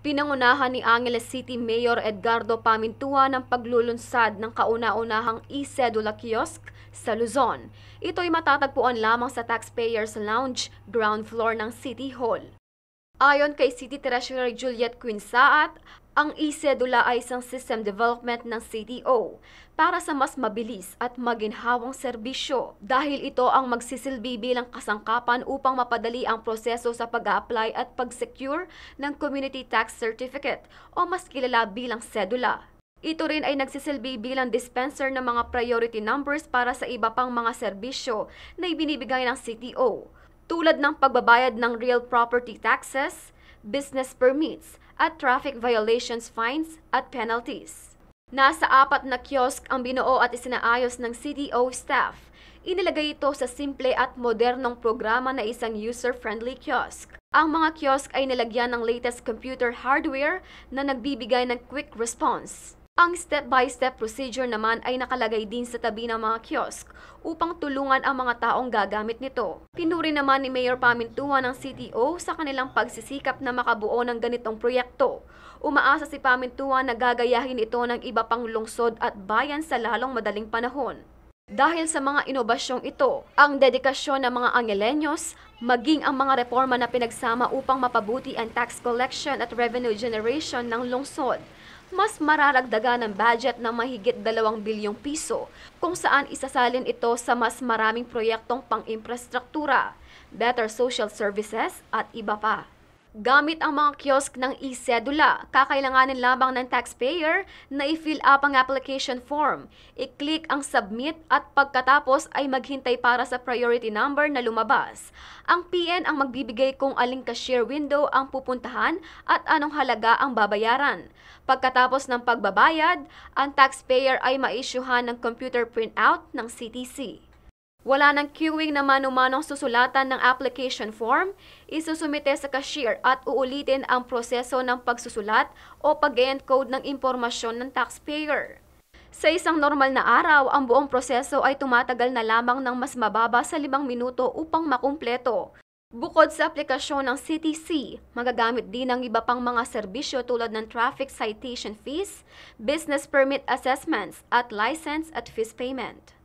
Pinangunahan ni Angeles City Mayor Edgardo Pamintua ng paglulunsad ng kauna-unahang e-Cedula kiosk sa Luzon. Ito'y matatagpuan lamang sa Taxpayers Lounge, ground floor ng City Hall. Ayon kay City Treasurer Juliet Quinsaat, ang e-Cedula ay isang system development ng CTO para sa mas mabilis at maginhawang serbisyo dahil ito ang magsisilbi bilang kasangkapan upang mapadali ang proseso sa pag-a-apply at pag-secure ng Community Tax Certificate o mas kilala bilang Cedula. Ito rin ay nagsisilbi bilang dispenser ng mga priority numbers para sa iba pang mga serbisyo na ibinibigay ng CTO, tulad ng pagbabayad ng real property taxes, business permits, at traffic violations fines at penalties. Nasa 4 na kiosk ang binuo at isinaayos ng CDO staff. Inilagay ito sa simple at modernong programa na isang user-friendly kiosk. Ang mga kiosk ay nilagyan ng latest computer hardware na nagbibigay ng quick response. Ang step-by-step procedure naman ay nakalagay din sa tabi ng mga kiosk upang tulungan ang mga taong gagamit nito. Pinuri naman ni Mayor Pamintua ng CTO sa kanilang pagsisikap na makabuo ng ganitong proyekto. Umaasa si Pamintua na gagayahin ito ng iba pang lungsod at bayan sa lalong madaling panahon. Dahil sa mga inobasyong ito, ang dedikasyon ng mga Angelenyos, maging ang mga reforma na pinagsama upang mapabuti ang tax collection at revenue generation ng lungsod, mas mararagdagan ng budget ng mahigit 2 bilyong piso kung saan isasalin ito sa mas maraming proyektong pang-infrastruktura, better social services at iba pa. Gamit ang mga kiosk ng e-Cedula, kakailanganin lamang ng taxpayer na i-fill up ang application form, i-click ang submit at pagkatapos ay maghintay para sa priority number na lumabas. Ang PN ang magbibigay kung aling cashier window ang pupuntahan at anong halaga ang babayaran. Pagkatapos ng pagbabayad, ang taxpayer ay ma-issuehan ng computer printout ng CTC. Wala nang queuing na mano-manong susulatan ng application form, isusumite sa cashier at uulitin ang proseso ng pagsusulat o pag-encode ng impormasyon ng taxpayer. Sa isang normal na araw, ang buong proseso ay tumatagal na lamang ng mas mababa sa 5 minuto upang makumpleto. Bukod sa aplikasyon ng CTC, magagamit din ang iba pang mga serbisyo tulad ng traffic citation fees, business permit assessments at license at fees payment.